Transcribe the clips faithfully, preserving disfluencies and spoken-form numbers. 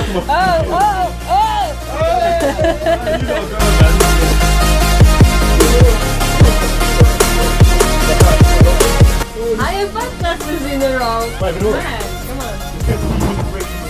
oh, oh! You gotta go, man. I have five classes in a row. Five in a row? Man, come on.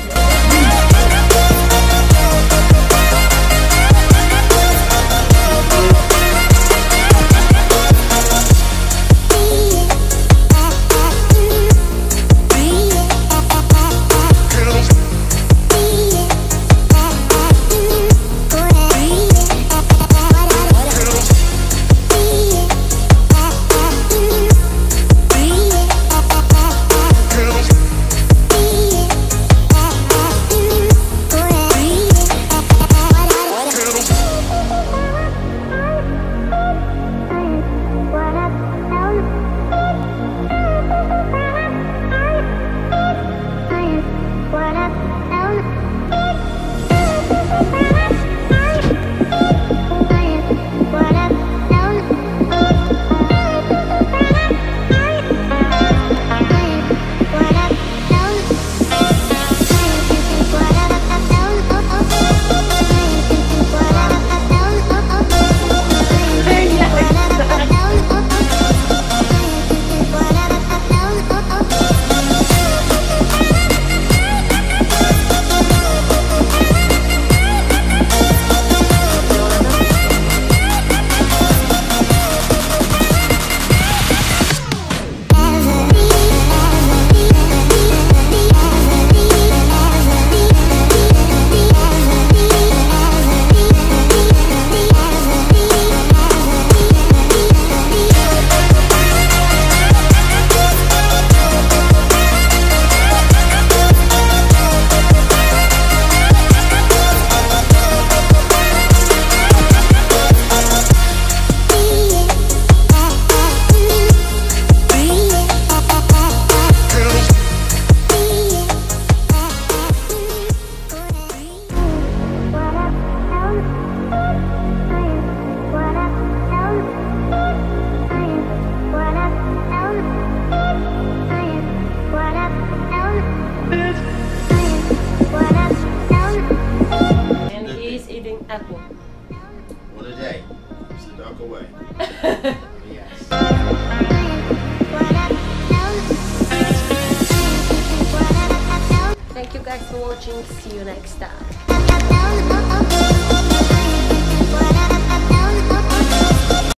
Apple. What a day. It's the dark away. Yes. Thank you guys for watching. See you next time.